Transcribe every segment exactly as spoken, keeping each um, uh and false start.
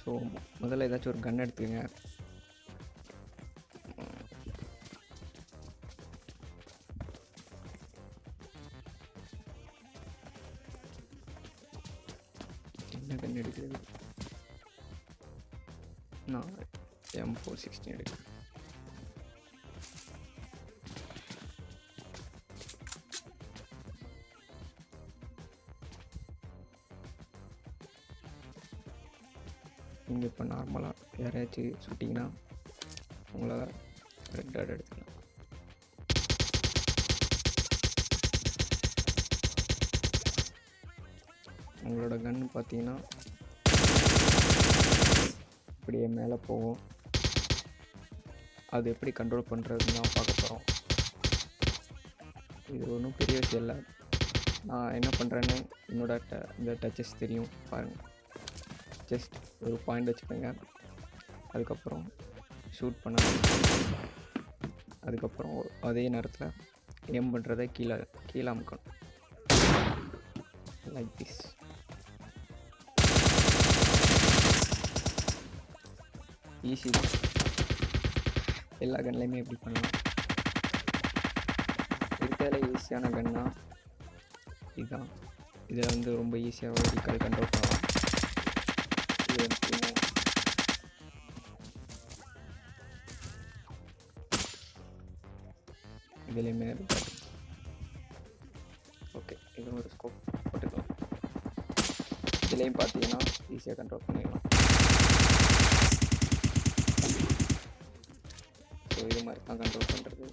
So முதல்ல ஏதாச்சும் ஒரு கன் எடுத்துக்கங்க. என்ன கன் எடுக்கிறது? நான் எம் ஃபோர் சிக்ஸ்டீன் எடுக்கிறேன். நீங்கள் இப்போ நார்மலாக யாரையாச்சும் சுட்டிங்கன்னா உங்களை ரெட் டாட் எடுத்துக்கலாம். உங்களோட கன்று பார்த்தீங்கன்னா இப்படியே மேலே போகும். அது எப்படி கண்ட்ரோல் பண்ணுறதுன்னு தான் பார்க்க போகிறோம். இது ஒன்றும் பெரிய விஷயம் இல்லை. நான் என்ன பண்ணுறேன்னு என்னோட ட இந்த டச்சஸ் தெரியும் பாருங்கள். ஜஸ்ட் ஒரு பாயிண்ட் வச்சுக்கோங்க. அதுக்கப்புறம் ஷூட் பண்ணணும். அதுக்கப்புறம் அதே நேரத்தில் ஏம் பண்ணுறதை கீழே கீழே அமுக்கணும். Like this. ஈஸி தான். எல்லா கன்லையுமே எப்படி பண்ணலாம். இருக்கிறதுல ஈஸியான கன்னா இதுதான். இதில் வந்து ரொம்ப ஈஸியாக ரீகால் கண்ட்ரோல் பண்ணலாம். இதுலேயுமே இருக்காது. ஓகே, இது ஒரு ஸ்கோப் போட்டுக்கலாம். இதுலேயும் பார்த்தீங்கன்னா ஈஸியாக கண்ட்ரோல் பண்ணிடலாம். ஸோ இது மாதிரி தான் கண்ட்ரோல் பண்ணுறது.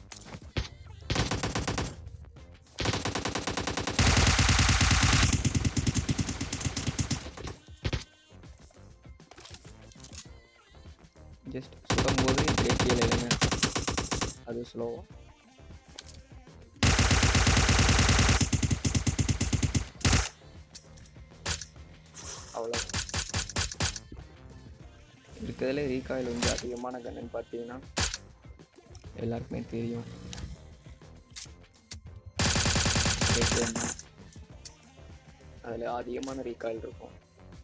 ஜஸ்ட் சுடும்போது இப்படியே கீழே இல்லைங்க, அது ஸ்லோவாக. அவ்வளோ இருக்கிறதுல ரீகாயில் வந்து அதிகமான கன்னுன்னு பார்த்தீங்கன்னா எல்லாருக்குமே தெரியும். அதில் அதிகமான ரீகாயில் இருக்கும்.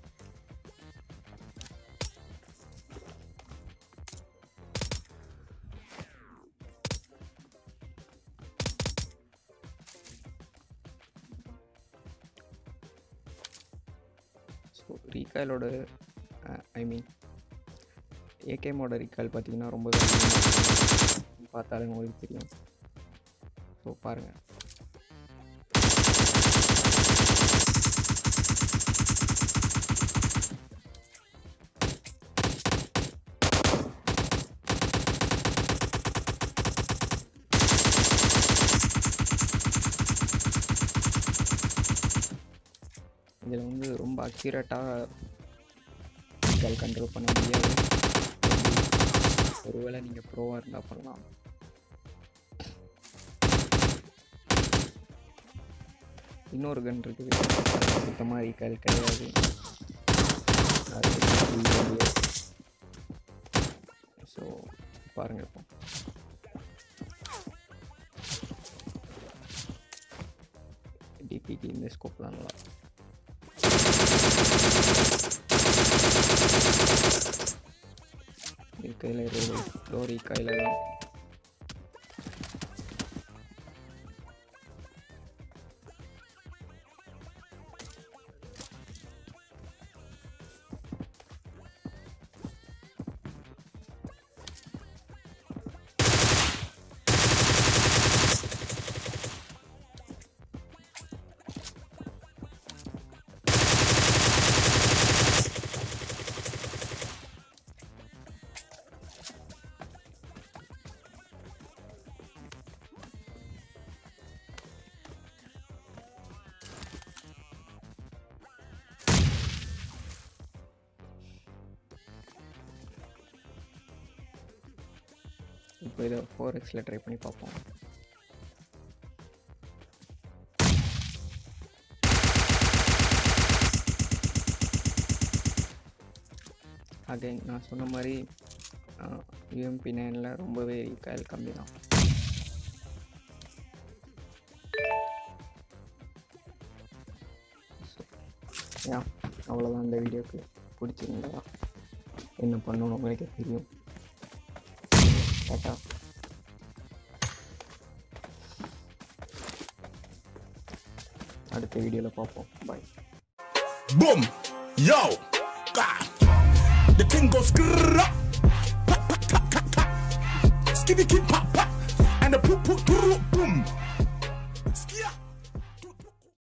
ஸோ ரீகாயிலோட ஐ மீன் ஏகேமோட ரீகால் பார்த்தீங்கன்னா ரொம்ப பார்த்தாலே உங்களுக்கு தெரியும். ஸோ பாருங்கள். இதில் வந்து ரொம்ப அக்யூரேட்டாக ரீகால் கண்ட்ரோல் பண்ண முடியாது. ஒருவேளை நீங்கள் ப்ரோவாக இருந்தால் பண்ணலாம். இன்னொரு கன் இருக்குது, சுத்தமாக ரீகால் கிடையாது. ஸோ பாருங்கள். இப்போ டிபிக்கு இந்த ஸ்கோப் தான் நல்லா. கையில் லோ ரீகாயில் தான். இப்போ இதை ஃபோர் எக்ஸில் ட்ரை பண்ணி பார்ப்போம். அகைன் நான் சொன்ன மாதிரி யூஎம்பி நைனில் ரொம்பவே ரீகாயில் கம்மி தான். யா அவ்வளோதான் இந்த வீடியோக்கு. பிடிச்சிருந்தா என்ன பண்ணணும் உங்களுக்கே தெரியும். டாட்டா. அடுத்த வீடியோவில் பார்ப்போம். பாய். Boom! Yo! God! The thing goes skrrrra! Skitty kid pop pop! And the poop poop boom!